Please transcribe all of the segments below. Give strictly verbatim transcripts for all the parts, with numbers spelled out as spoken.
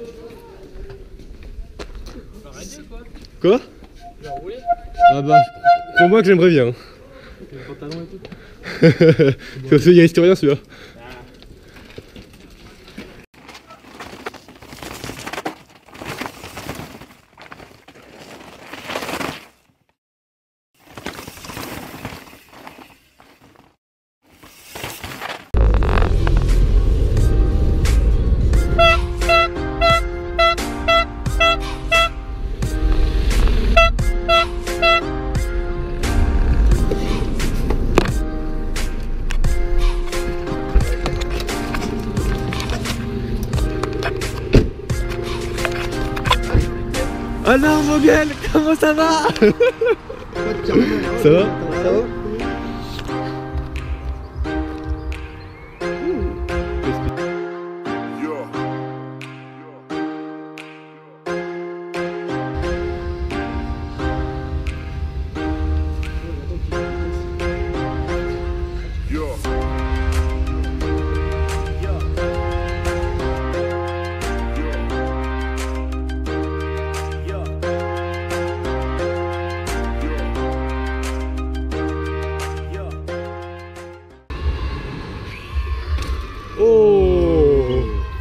Quoi? Ah bah, pour moi que j'aimerais bien. Le pantalon et tout. Parce qu'il risque rien celui-là. Alors mon gueule, comment ça va? Ça va? Ça va? Oh!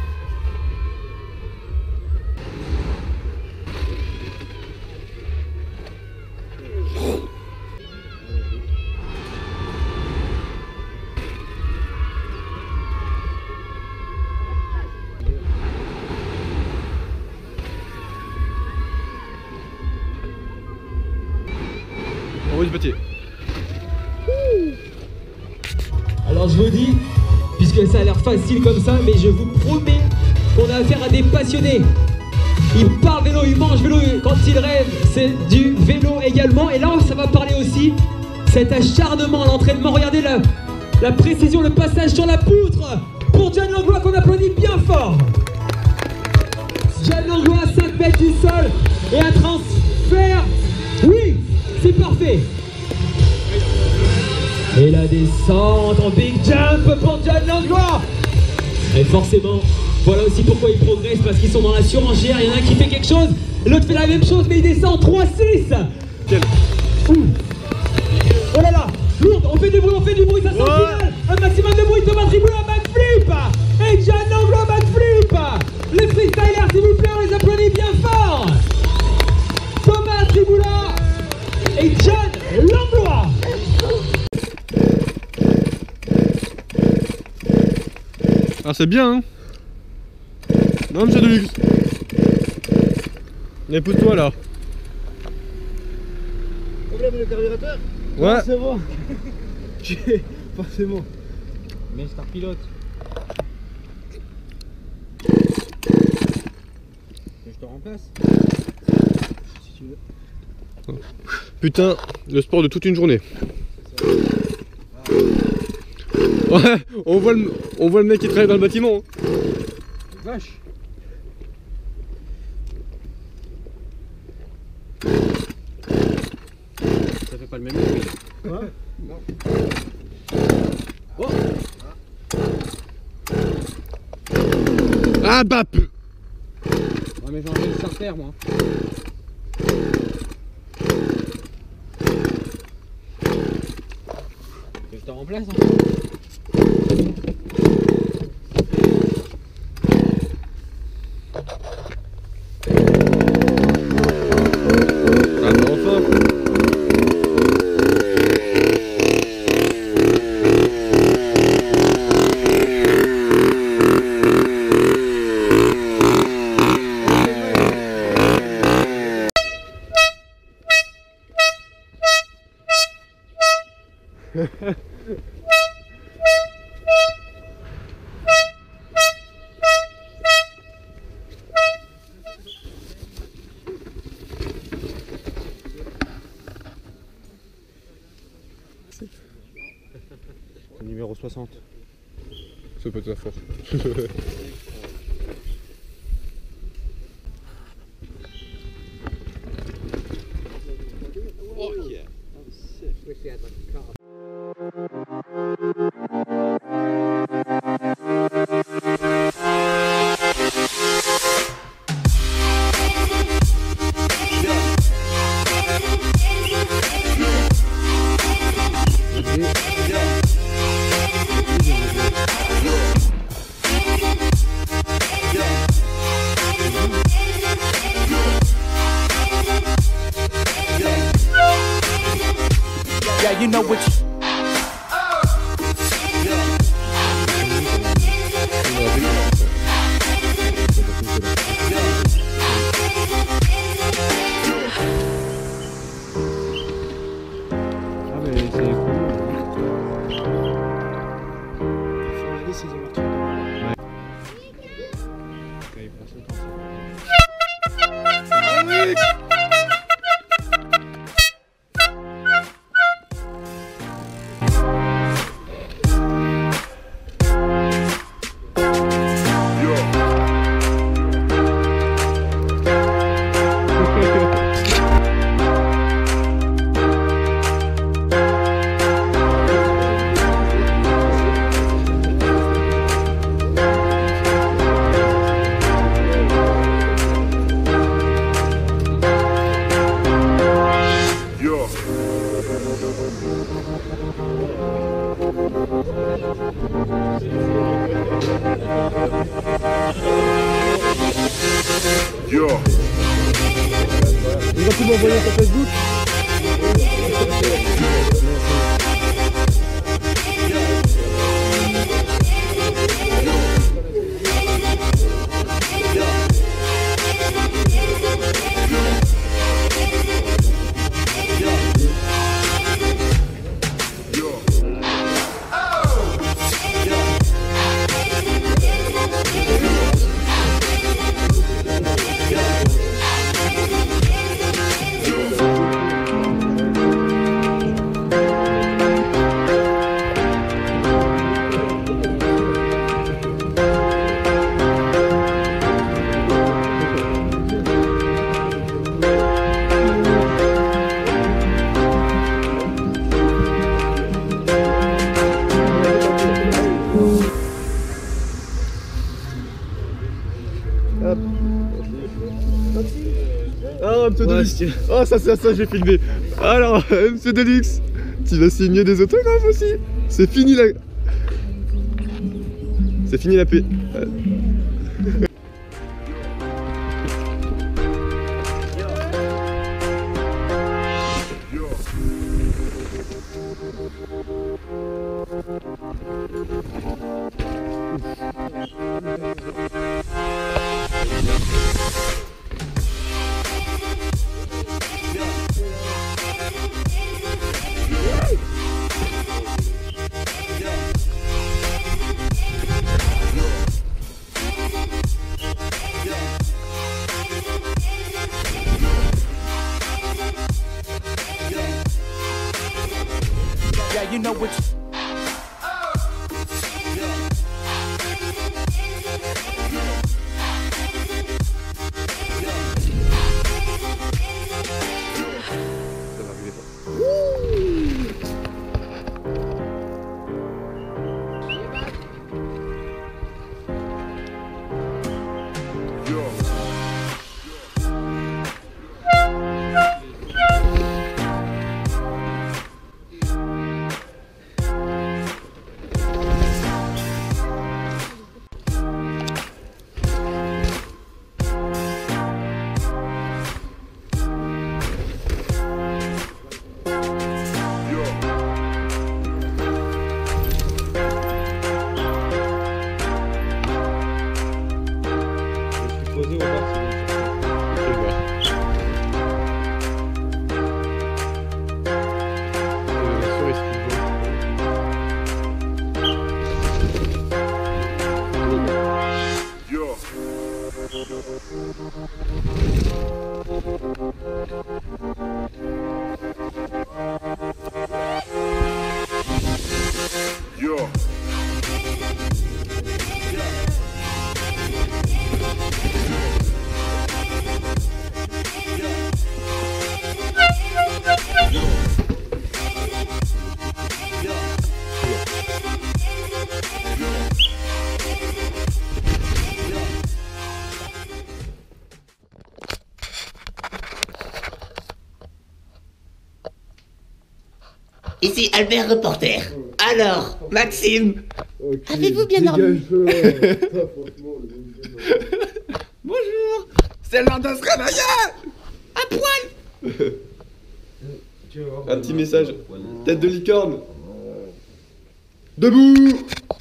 Envoie du pâté. Alors je vous dis, puisque ça a l'air facile comme ça, mais je vous promets qu'on a affaire à des passionnés. Ils parlent vélo, ils mangent vélo, quand ils rêvent, c'est du vélo également. Et là, ça va parler aussi, cet acharnement à l'entraînement. Regardez la, la précision, le passage sur la poutre pour John Langlois qu'on applaudit bien fort. John Langlois à cinq mètres du sol et un transfert. Oui, c'est parfait. Et la descente en big jump pour John Langlois. Et forcément, voilà aussi pourquoi ils progressent, parce qu'ils sont dans la surenchère. Il y en a un qui fait quelque chose, l'autre fait la même chose, mais il descend en trois six. Oh là là, lourd, on fait du bruit, on fait du bruit, ça sent le final. Un maximum de bruit, Thomas Triboulat, backflip. Et John Langlois, backflip. Les freestylers, s'il vous plaît, on les applaudit bien fort. Thomas Triboulat et John Langlois. Ah c'est bien hein. Non monsieur Deluxe. Mais pousse-toi là. Problème le carburateur? Ouais. C'est bon. Forcément. Mais star pilote. Je te remplace. Si tu veux. Putain, le sport de toute une journée. Ouais, on voit le, on voit le mec qui travaille dans le bâtiment. Hein. Vache. Ça fait pas le même bruit. Ouais. Non. Oh. Ah bah peu. Ouais mais j'ai enlevé le starter moi. Je te remplace hein. Ah bah enfin. Numéro soixante. C'est pas ta force. Oh yeah. Wish we had like a car. know what you Ah mais c'est cool. Ces ouvertures. Ouais, il passe le temps, ça. Yo. Il va tout m'envoyer sur Facebook. Ah, M C Deluxe. Oh, ça, c'est ça, j'ai filmé. Alors, M C Deluxe, tu vas signer des autographes aussi. C'est fini la... C'est fini la paix. Yeah, you know what you Posé au bar, c'est bon. Yo. Ici Albert reporter. Alors, Maxime, Okay, avez-vous bien dormi? Bonjour, c'est l'heure de se réveiller. À poil. Un petit message. Tête de licorne. Debout.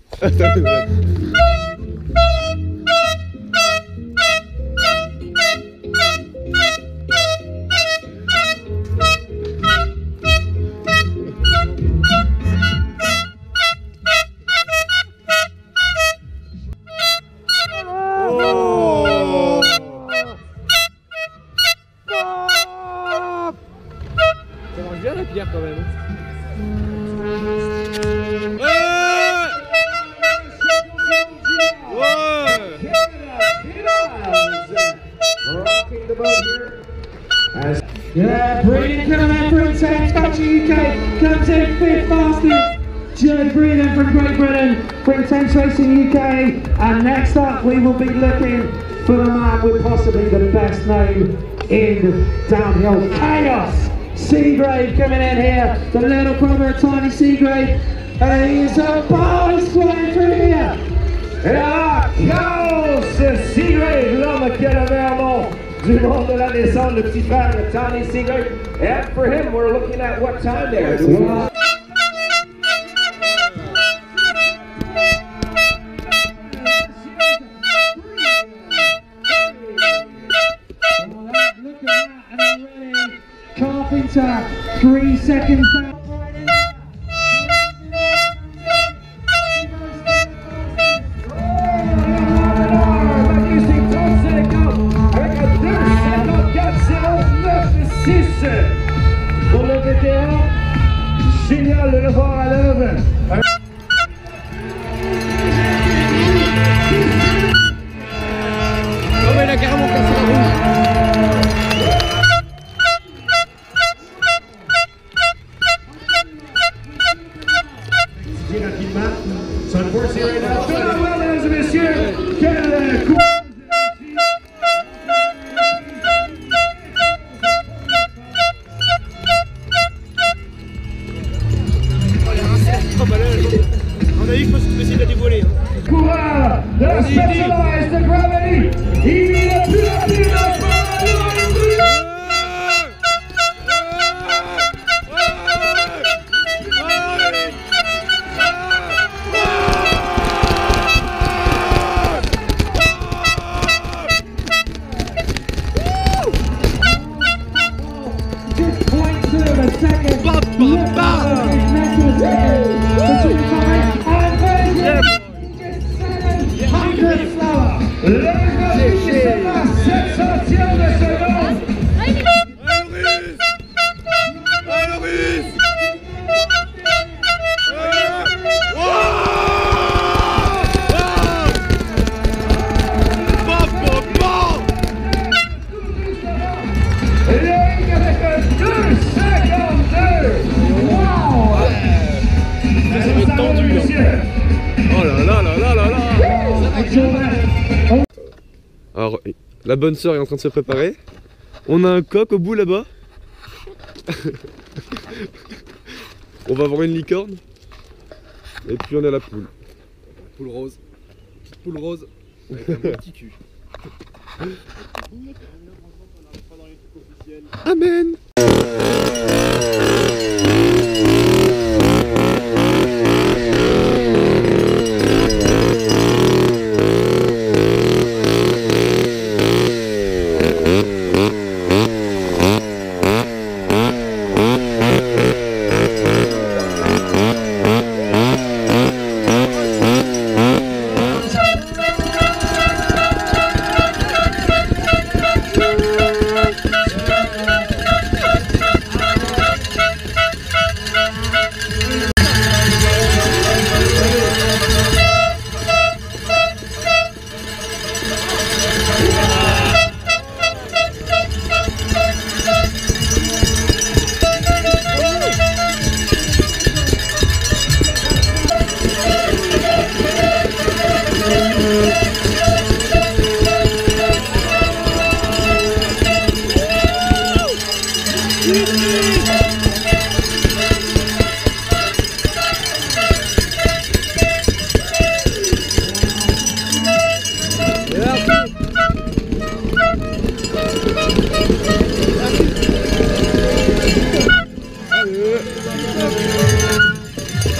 Ça marche bien la pierre quand même. Yeah, Breeden coming in from Saints Country U K, comes in fifth fastest. Joe Breeden from Great Britain, from Saints Racing U K. And next up, we will be looking for the man with possibly the best name in downhill chaos. Seagrave coming in here, the little brother of Tiny Seagrave. And he is a boss flying through here. Et là, Chaos Seagrave, l'homme qui a le meilleur nom du monde de la descente, le petit frère de Tiny Seagrave. And for him, we're looking at what time there. Wow. Carpenter, three seconds down. Pour le vétéran, génial de le voir à l'œuvre. Oh mais il a carrément cassé la roue. So unfortunately right now, well, mesdames et messieurs, quel coup. On a dit qu'il faut essayer de la dévoiler. Coureur de la Specialized de Gravity, il est plus rapide de Alors, la bonne sœur est en train de se préparer. On a un coq au bout là-bas. On va avoir une licorne. Et puis on a la poule. Poule rose. Petite poule rose. Avec un petit cul. Amen.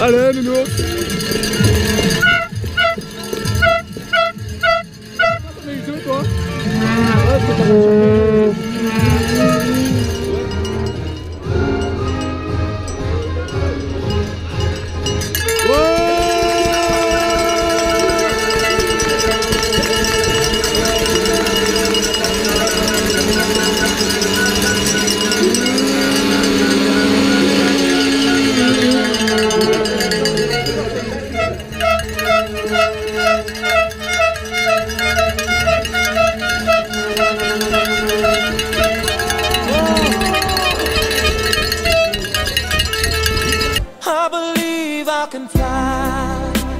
Allez, nounours. T'en as eu deux, toi? Ah, c'est pas bon. I believe I can fly.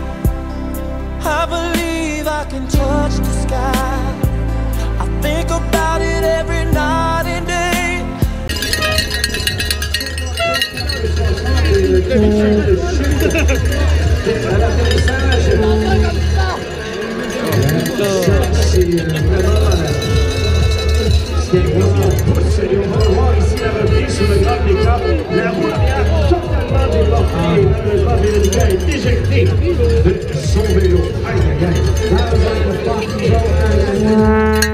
I believe I can touch the sky. I think about it every night and day. Et on va voir ici la reprise sur le grand écart. La roue arrière totalement déportée. Et malheureusement, Véronica est éjectée de son vélo. Aïe, aïe, aïe. That was like the fucking zone.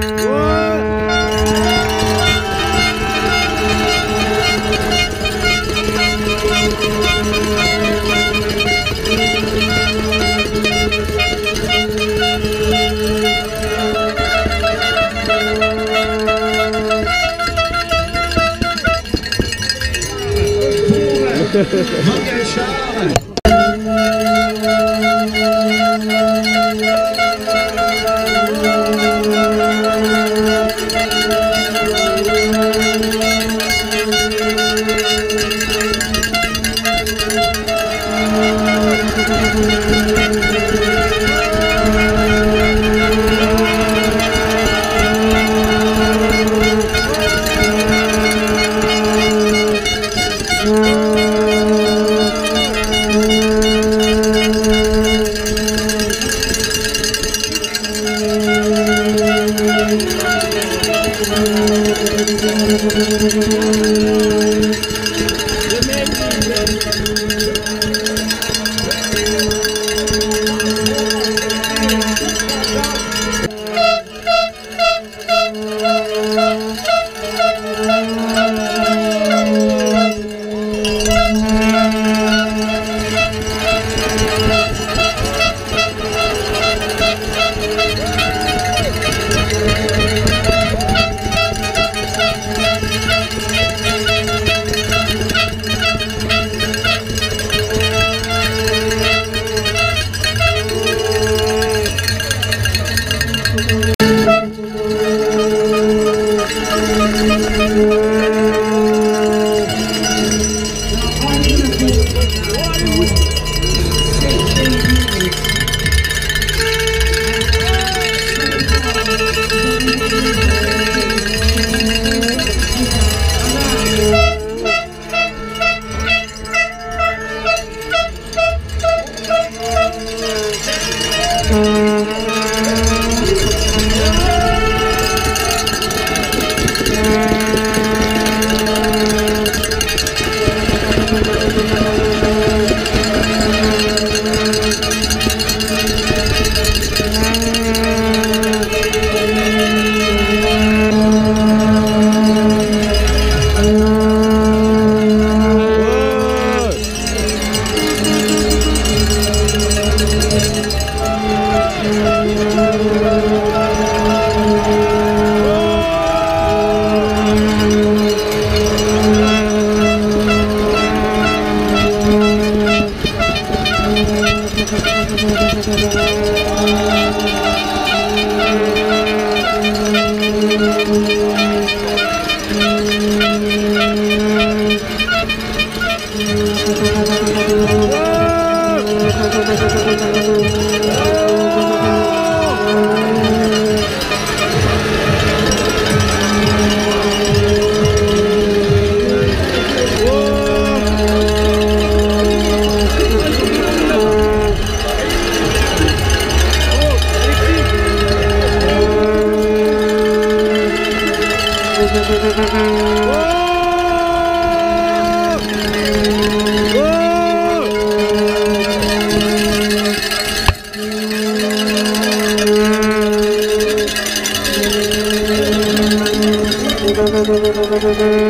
Morgan Charles. Thank you.